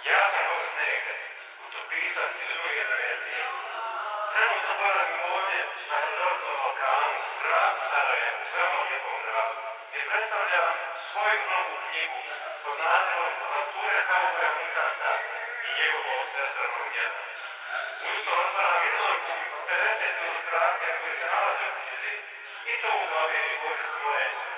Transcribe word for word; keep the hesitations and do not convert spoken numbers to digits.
Ja sam Boris negde, utopisac ili druge dimenzije. Trenutno boravim ovdje na Hrvatskom Balkanu, u gradu Sarajevu, u veoma lijepom gradu, gdje predstavljam svoju novu knjigu pod nazivom Avanture kauboja Unikata i njegovo svestrano djelo. Uz to otvaram izložbu od pedeset ilustracija koji se nalaze u knjizi i to u dobi Borisa Moreća.